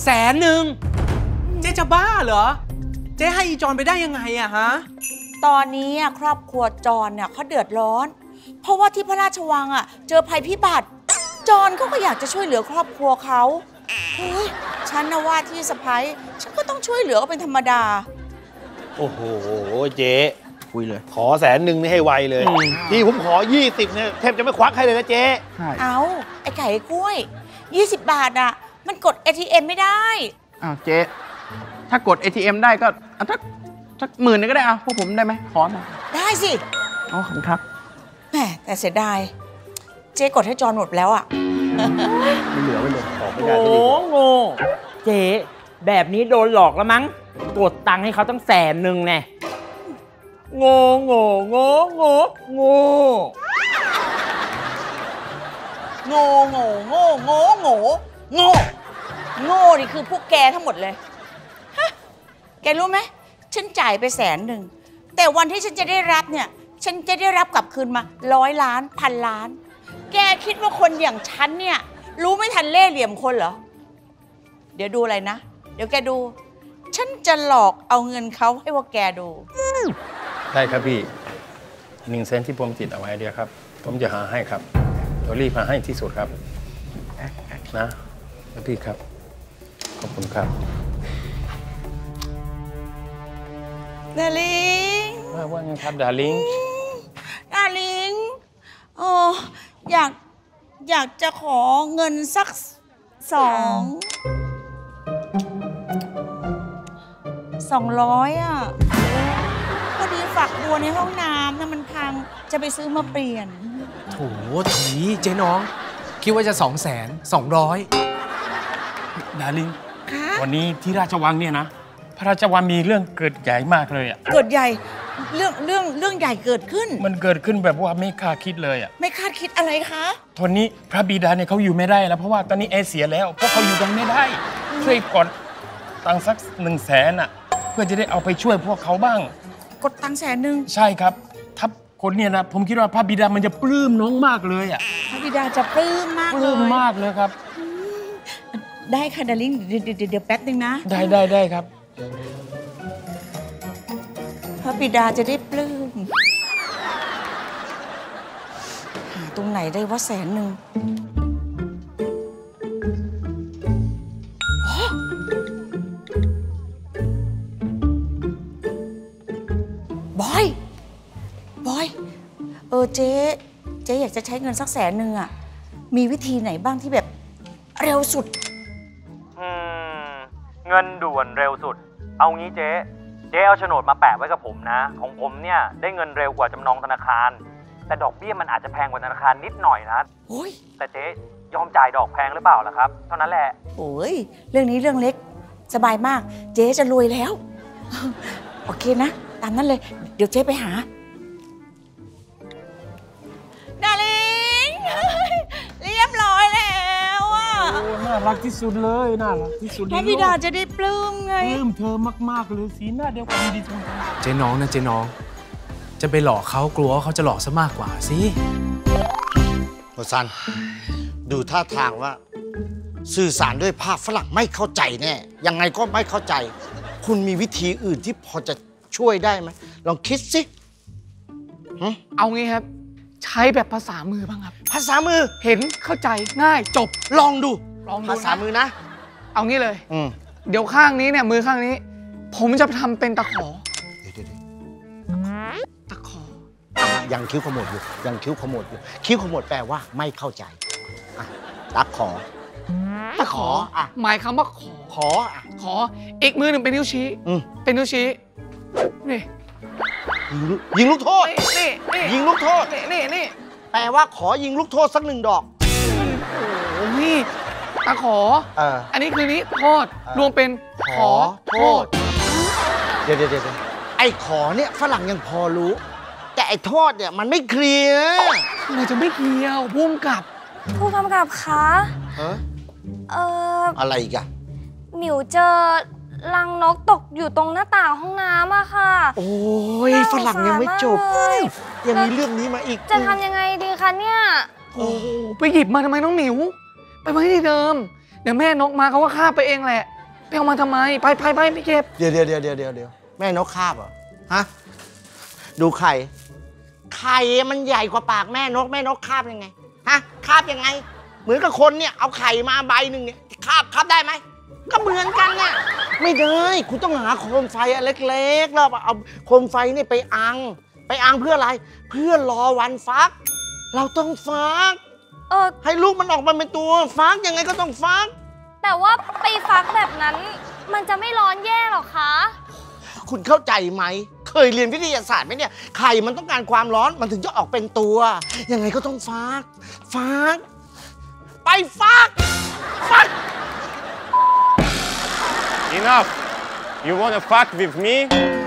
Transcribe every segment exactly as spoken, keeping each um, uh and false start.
แสนหนึ่งเจ๊จะบ้าเหรอเจ๊ให้อีจอนไปได้ยังไงอะฮะตอนนี้ครอบครัวจอนเนี่ยเขาเดือดร้อนเพราะว่าที่พระราชวังอ่ะเจอภัยพิบัติจอนเขาก็อยากจะช่วยเหลือครอบครัวเขาเฮ้ยฉันนะว่าที่สะพ้ายฉันก็ต้องช่วยเหลือเป็นธรรมดาโอ้โหเจ๊คุยเลยขอแสนหนึ่งนี่ให้ไวเลยที่ผมขอยี่สิบเนี่ยแทบจะไม่ควักให้เลยนะเจ๊เอาไอ้ไก่กล้วยยี่สิบบาทอ่ะมันกด เอ ที เอ็ม ไม่ได้อ้าวเจ๊ถ้ากด เอ ที เอ็ม ได้ก็สักสักหมื่นนึงก็ได้เอาพวกผมได้ไหมขอมาได้สิอ๋อขอบคุณครับแหมแต่เสียดายเจ๊กดให้จอนหมดแล้วอ่ะไม่เหลือไว้เลยขอไม่ได้โอ้โง่เจ๊แบบนี้โดนหลอกแล้วมั้งกดตังค์ให้เขาตั้งแสนหนึ่งแน่โง่โง่โง่โง่โง่โง่โง่โง่โง่โง่โง่โง่นี่คือพวกแกทั้งหมดเลยฮะแกรู้ไหมฉันจ่ายไปแสนหนึ่งแต่วันที่ฉันจะได้รับเนี่ยฉันจะได้รับกลับคืนมาร้อยล้านพันล้านแกคิดว่าคนอย่างฉันเนี่ยรู้ไม่ทันเล่ห์เหลี่ยมคนเหรอเดี๋ยวดูอะไรนะเดี๋ยวแกดูฉันจะหลอกเอาเงินเขาให้ว่าแกดูได้ครับพี่หนึ่งเซนที่ผมติดเอาไว้เดียวครับผมจะหาให้ครับเดี๋ยวรีบหาให้ที่สุดครับนะพี่ครับขอบคุณครับดาริงว่าว่าไงครับดาริงดาริงโอ้อยากอยากจะขอเงินสักสองสองร้อยอ่ะพอดีฝักบัวในห้องน้ำนะมันพังจะไปซื้อมาเปลี่ยนโถถุยเจ๊น้องคิดว่าจะสองแสนสองร้อยดาริงวันนี้ที่ราชวังเนี่ยนะพระราชวังมีเรื่องเกิดใหญ่มากเลยอ่ะเกิดใหญ่เรื่องเรื่องเรื่องใหญ่เกิดขึ้นมันเกิดขึ้นแบบว่าไม่คาดคิดเลยอ่ะไม่คาดคิดอะไรคะตอนนี้พระบิดาเนี่ยเขาอยู่ไม่ได้แล้วเพราะว่าตอนนี้เอเสียแล้วพวกเขาอยู่กันไม่ได้ช่วยกดตังสักหนึ่งแสนอ่ะเพื่อจะได้เอาไปช่วยพวกเขาบ้างกดตังแสนหนึ่งใช่ครับถ้าคนเนี่ยนะผมคิดว่าพระบิดามันจะปลื้มน้องมากเลยอ่ะพระบิดาจะปลื้มมากเลยปลื้มมากเลยครับได้ค่ะดาริ่งเดี๋ยวเดี๋ยวแป๊บนึงนะได้ได้ได้ครับพระบิดาจะได้ปลื้มหาตรงไหนได้ว่าแสนหนึ่งบอยบอยเออเจ๊เจ๊อยากจะใช้เงินสักแสนหนึ่งอ่ะมีวิธีไหนบ้างที่แบบเร็วสุดอืมเงินด่วนเร็วสุดเอางี้เจ๊เจ๊เอาโฉนดมาแปะไว้กับผมนะของผมเนี่ยได้เงินเร็วกว่าจำนองธนาคารแต่ดอกเบี้ยมันอาจจะแพงกว่าธนาคารนิดหน่อยนะโอ้ยแต่เจ๊ยอมจ่ายดอกแพงหรือเปล่าล่ะครับเท่านั้นแหละโอ้ยเรื่องนี้เรื่องเล็กสบายมากเจ๊จะรวยแล้วโอเคนะตามนั้นเลยเดี๋ยวเจ๊ไปหาดาริงเรียบร้อยแล้วอ่ะโอ้น่ารักที่สุดเลยน่ารักที่สุดพระบิดาจะได้ปลื้มไงปลื้มเธอมากๆเลยสีหน้าเดียวกันดีจังเจ๊น้องนะเจ๊น้องจะไปหลอกเขากลัวเขาจะหลอกซะมากกว่าสิโอซันดูท่าทางว่าสื่อสารด้วยภาพฝรั่งไม่เข้าใจแน่ยังไงก็ไม่เข้าใจคุณมีวิธีอื่นที่พอจะช่วยได้ไหมลองคิดสิเอางี้ครับใช้แบบภาษามือบ้างครับภาษามือเห็นเข้าใจง่ายจบลองดูลองดูภาษามือนะเอางี้เลยเดี๋ยวข้างนี้เนี่ยมือข้างนี้ผมจะทำเป็นตะขอตะขอยังคิ้วขมวดอยู่ยังคิ้วขมวดอยู่คิ้วขมวดแปลว่าไม่เข้าใจตะขอตะขออ่ะหมายคำว่าขอขออ่ะขออีกมือหนึ่งเป็นนิ้วชี้เป็นนิ้วชี้นี่ยิงลูกโทษนี่ยิงลูกโทษนี่นี่แปลว่าขอยิงลูกโทษสักหนึ่งดอกโอ้นี่ตะขออันนี้คือนี้โทษรวมเป็นขอโทษเดี๋ยวเดี๋ยวเดี๋ยวไอ้ขอเนี่ยฝรั่งยังพอรู้แต่ไอ้โทษเนี่ยมันไม่เคลียร์ทำไมจะไม่เคลียร์พุ่มกับผู้กำกับคะเอออะไรอีกอะหมิวเจอรังนกตกอยู่ตรงหน้าต่างห้องน้ำอะค่ะโอ้ยฝรั่งยังไม่จบยังมีเรื่องนี้มาอีกจะทำยังไงดีคะเนี่ยโอ้ไปหยิบมาทำไมน้องหมิวไปไว้ที่เดิมเดี๋ยวแม่นกมาเขาก็ฆ่าไปเองแหละเอามาทำไมไปไปไปไม่เก็บเดี๋ยวเดี๋ยวเดี๋ยวเดี๋ยวเดี๋ยวแม่นกคาบเหรอฮะดูไข่ไข่มันใหญ่กว่าปากแม่นกแม่นกคาบยังไงฮะคาบยังไงเหมือนกับคนเนี่ยเอาไข่มาใบหนึ่งเนี่ยคาบคาบได้ไหมก็เหมือนกันเนี่ยไม่ได้คุณต้องหาโคมไฟอันเล็กๆแล้วเอาโคมไฟนี่ไปอังไปอังเพื่ออะไรเพื่อรอวันฟักเราต้องฟักเออให้ลูกมันออกมาเป็นตัวฟักยังไงก็ต้องฟักแต่ว่าไปฟักแบบนั้นมันจะไม่ร้อนแย่หรอคะคุณเข้าใจไหมเคยเรียนวิทยาศาสตร์ไหมเนี่ยไข่มันต้องการความร้อนมันถึงจะออกเป็นตัวยังไงก็ต้องฟักฟักไปฟักฟัก Enough you wanna fuck with me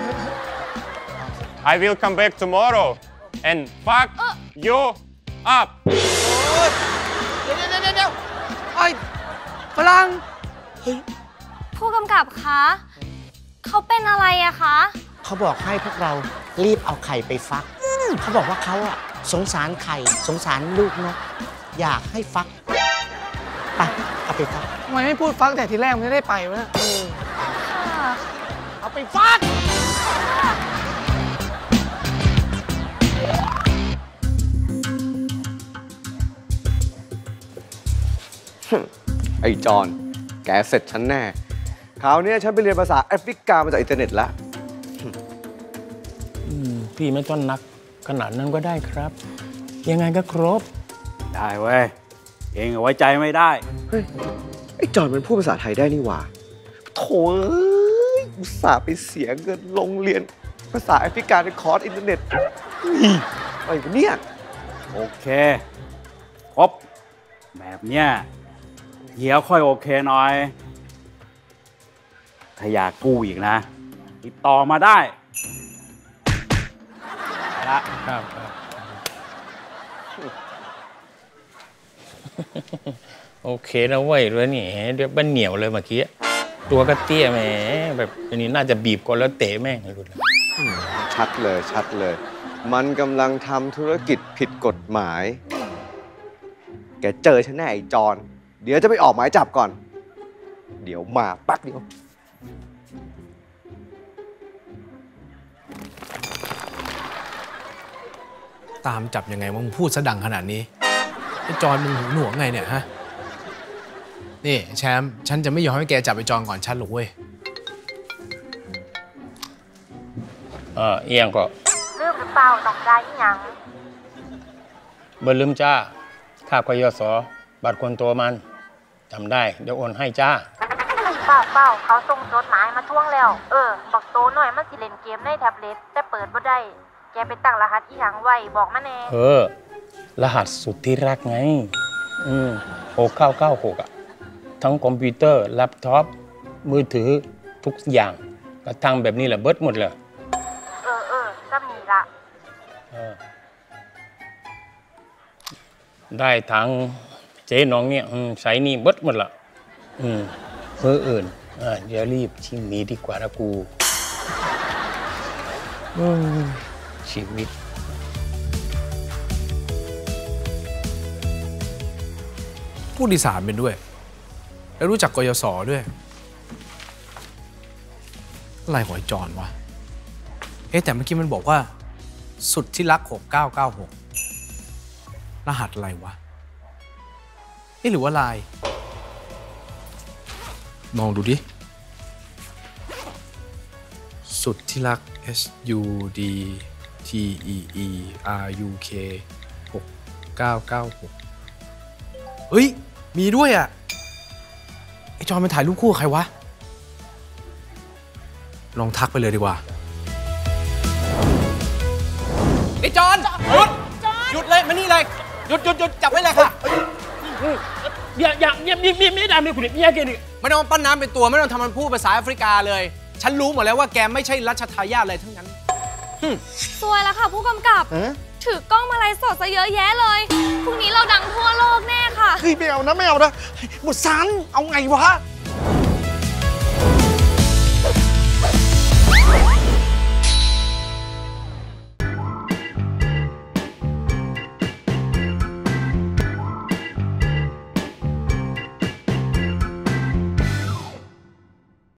I will come back tomorrow and fuck you up เดี๋ยวเดี๋ยวเดี๋ยวไอ้ฝรั่งผู้กำกับคะเขาเป็นอะไรอะคะเขาบอกให้พวกเรารีบเอาไข่ไปฟักเขาบอกว่าเขาอะสงสารไข่สงสารลูกนกอยากให้ฟักไปเอาไปฟักทำไมไม่พูดฟักแต่ทีแรกไม่ได้ไปวะเอาไปฟักไอ้จอนแกเสร็จฉันแน่คราวนี้ฉันไปเรียนภาษาแอฟริกามาจากอินเทอร์เน็ตแล้วพี่ไม่ต้องนักขนาดนั้นก็ได้ครับยังไงก็ครบได้เว้ยเองเอาไว้ใจไม่ได้เฮ้ยไอ้จอนมันพูดภาษาไทยได้นี่หว่าโถ่อุตส่าห์ไปเสียเงินลงเรียนภาษาแอฟริกาในคอร์สอินเทอร์เน็ตอะไรกันเนี่ยโอเคครบแบบเนี้ยเดี๋ยวค่อยโอเคหน่อยถ้าอยากกู้อีกนะติดต่อมาได้ละครับครับโอเคนะเว้ยด้วยนี่เดี๋ยวบ้านเหนียวเลยเมื่อกี้ตัวก็เตี้ยแหมแบบอันนี้น่าจะบีบก่อนแล้วเตะแม่งเลยดูเลยชัดเลยชัดเลยมันกำลังทำธุรกิจผิดกฎหมายแกเจอฉันแน่ไอ้จอนเดี๋ยวจะไปออกหมายจับก่อนเดี๋ยวมาแป๊บเดียวตามจับยังไงว่ามึงพูดซะดังขนาดนี้ไอ้จอนมึงหูหนวกไงเนี่ยฮะนี่แชมป์ฉันจะไม่ยอมให้แกจับไอ้จอนก่อนฉันหรอกเว้ยเออเอียงก็ลืมหรือเปล่าต้องจ่ายยังเบอร์ลืมจ้าค่ากยศบัตรคนตัวมันจำได้เดี๋ยวโอนให้จ้าเปล่าเปล่าเขาส่งจดหมายมาท่วงแล้วเออบอกโตหน่อยมันสิเล่นเกมในแท็บเล็ตแต่เปิดบ่ได้แกไปตั้งรหัสอีหยังไว้บอกมาแน่เออรหัสสุดที่รักไงอืมหกเก้าเก้าหกอะทั้งคอมพิวเตอร์แล็ปท็อปมือถือทุกอย่างก็ตั้งแบบนี้แหละเบิดหมดเลยเออเออจะมีละเออได้ทั้งเจ๊น้องเนี่ยใช้นี่เบิดหมดละอืมเพื่ออื่นอ่าเดี๋ยวรีบชิมนี้ดีกว่านะกูชีวิตผู้ดีสารเป็นด้วยแล้วรู้จักกยศด้วยอะไรหอยจอนวะเอ๊ะแต่เมื่อกี้มันบอกว่าสุดที่รักหกเก้าเก้าหกรหัสอะไรวะนี่หรือว่าลายมองดูดิสุดที่รัก S U D T E E R U K หกเก้าเก้าหกเฮ้ยมีด้วยอ่ะไอจอนมันถ่ายรูปคู่กับใครวะลองทักไปเลยดีกว่าไอจอนหยุดหยุดเลยมานี่เลยหยุดหยุดหยุดจับไว้เลยค่ะอย่าอย่าอย่าไม่ไม่ได้ไม่คุณอย่าเกลียดไม่ต้องปั้นน้ำเป็นตัวไม่ต้องทำมันพูดภาษาแอฟริกาเลยฉันรู้หมดแล้วว่าแกไม่ใช่รัชทายาทอะไรทั้งนั้นสวยแล้วค่ะผู้กำกับถือกล้องมาไลฟ์สดซะเยอะแยะเลยพรุ่งนี้เราดังทั่วโลกแน่ค่ะเฮ้ยไม่เอานะไม่เอานะบุษานเอาไงวะ